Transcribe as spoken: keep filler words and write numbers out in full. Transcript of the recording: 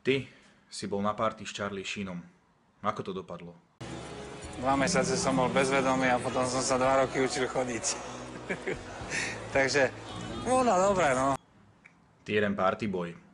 Ty si bol na party s Charlie Sheenom. Ako to dopadlo? Dva mesiace som bol bezvedomý a potom som sa dva roky učil chodiť. Takže, no, no, dobré, no. Ty jeden party boy.